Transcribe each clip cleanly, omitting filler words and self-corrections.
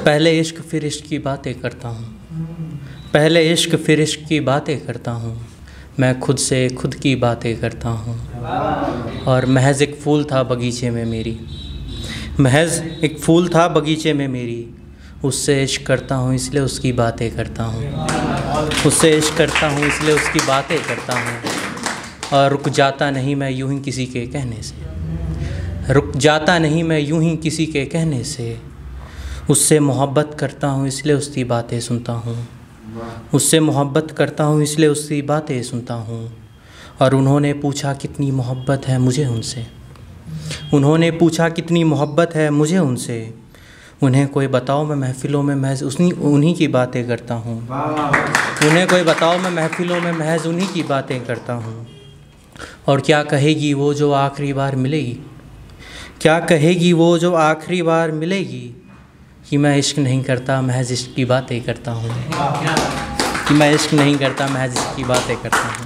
पहले इश्क फिर इश्क की बातें करता हूँ, पहले इश्क फिर इश्क की बातें करता हूँ, मैं खुद से खुद की बातें करता हूँ। और महज एक फूल था बगीचे में मेरी, महज एक फूल था बगीचे में मेरी, उससे इश्क करता हूँ इसलिए उसकी बातें करता हूँ, उससे इश्क करता हूँ इसलिए उसकी बातें करता हूँ। और रुक जाता नहीं मैं यूं ही किसी के कहने से, रुक जाता नहीं मैं यूं ही किसी के कहने से, उससे मोहब्बत करता हूँ इसलिए उसकी बातें सुनता हूँ, उससे मोहब्बत करता हूँ इसलिए उसकी बातें सुनता हूँ। और उन्होंने पूछा कितनी मोहब्बत है मुझे उनसे, उन्होंने पूछा कितनी मोहब्बत है मुझे उनसे, उन्हें कोई बताओ मैं महफ़िलों में महज उन्हीं की बातें करता हूँ, उन्हें कोई बताओ मैं महफ़िलों में महज उन्हीं की बातें करता हूँ। और क्या कहेगी वो जो आखिरी बार मिलेगी, क्या कहेगी वो जो आखिरी बार मिलेगी, कि मैं इश्क नहीं करता महज इश्क की बातें करता हूँ, कि मैं इश्क नहीं करता महज इश्क की बातें करता हूँ।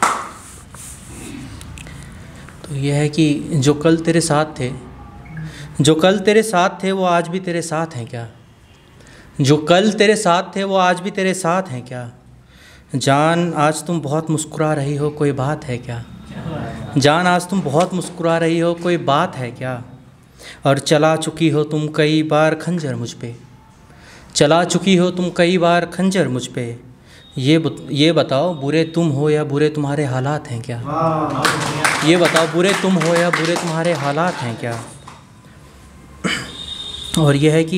तो यह है कि जो कल तेरे साथ थे, जो कल तेरे साथ थे वो आज भी तेरे साथ हैं क्या, जो कल तेरे साथ थे वो आज भी तेरे साथ हैं क्या। जान आज तुम बहुत मुस्कुरा रही हो कोई बात है क्या, जान आज तुम बहुत मुस्कुरा रही हो कोई बात है क्या। और चला चुकी हो तुम कई बार खंजर मुझ पे, चला चुकी हो तुम कई बार खंजर मुझ पे, ये बताओ बुरे तुम हो या बुरे तुम्हारे हालात हैं क्या, ये बताओ बुरे तुम हो या बुरे तुम्हारे हालात हैं क्या। और यह है कि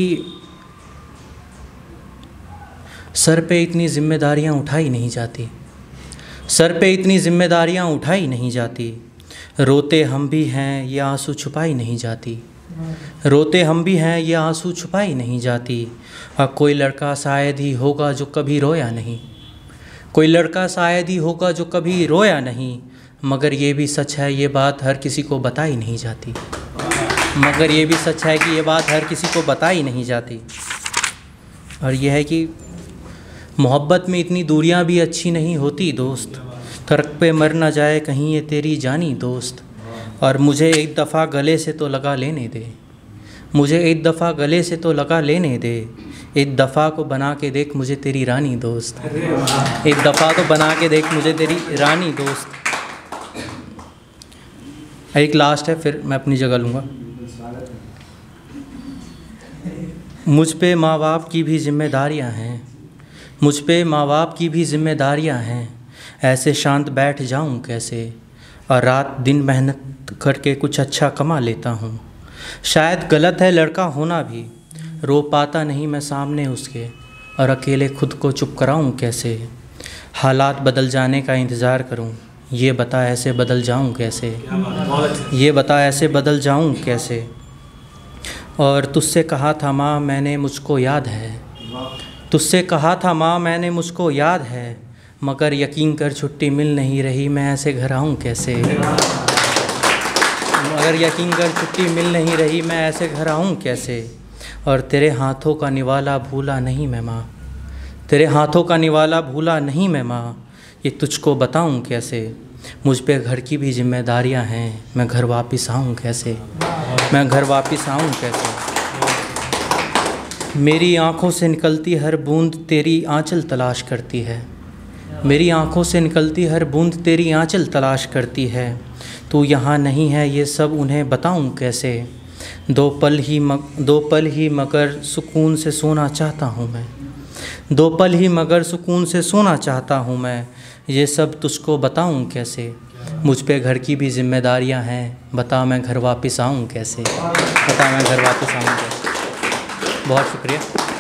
सर पे इतनी जिम्मेदारियां उठाई नहीं जाती, सर पे इतनी जिम्मेदारियां उठाई नहीं जाती, रोते हम भी हैं ये आंसू छुपाई नहीं जाती, रोते हम भी हैं ये आंसू छुपाई नहीं जाती। और कोई लड़का शायद ही होगा जो कभी रोया नहीं, कोई लड़का शायद ही होगा जो कभी रोया नहीं, मगर ये भी सच है ये बात हर किसी को बताई नहीं जाती, मगर ये भी सच है कि ये बात हर किसी को बताई नहीं जाती। और यह है कि मोहब्बत में इतनी दूरियां भी अच्छी नहीं होती दोस्त, तर्क पे मर ना जाए कहीं ये तेरी जानी दोस्त। और मुझे एक दफ़ा गले से तो लगा लेने दे, मुझे एक दफ़ा गले से तो लगा लेने दे, एक दफ़ा को बना के देख मुझे तेरी रानी दोस्त, एक दफ़ा को बना के देख मुझे तेरी रानी दोस्त। एक लास्ट है फिर मैं अपनी जगह लूँगा। मुझ पे माँ बाप की भी जिम्मेदारियाँ हैं, मुझ पे माँ बाप की भी जिम्मेदारियाँ हैं, ऐसे शांत बैठ जाऊँ कैसे, और रात दिन मेहनत करके कुछ अच्छा कमा लेता हूँ। शायद गलत है लड़का होना भी, रो पाता नहीं मैं सामने उसके, और अकेले खुद को चुप कराऊँ कैसे। हालात बदल जाने का इंतज़ार करूँ, ये बता ऐसे बदल जाऊँ कैसे, ये बता ऐसे बदल जाऊँ कैसे। और तुझसे कहा था माँ मैंने मुझको याद है, तुझसे कहा था माँ मैंने मुझको याद है, मगर यकीन कर छुट्टी मिल नहीं रही मैं ऐसे घर आऊँ कैसे, मगर यकीन कर छुट्टी मिल नहीं रही मैं ऐसे घर आऊँ कैसे। और तेरे हाथों का निवाला भूला नहीं मैं माँ, तेरे हाथों का निवाला भूला नहीं मैं माँ, ये तुझको बताऊँ कैसे। मुझ पे घर की भी जिम्मेदारियाँ हैं, मैं घर वापस आऊँ कैसे, मैं घर वापस आऊँ कैसे। मेरी आँखों से निकलती हर बूंद तेरी आंचल तलाश करती है, मेरी आँखों से निकलती हर बूंद तेरी आंचल तलाश करती है, तू यहाँ नहीं है ये सब उन्हें बताऊँ कैसे। दो पल ही मगर सुकून से सोना चाहता हूँ मैं, दो पल ही मगर सुकून से सोना चाहता हूँ मैं, ये सब तुझको बताऊँ कैसे। मुझ पे घर की भी जिम्मेदारियाँ हैं, बता मैं घर वापस आऊँ कैसे, बता मैं घर वापस आऊँ कैसे। बहुत शुक्रिया।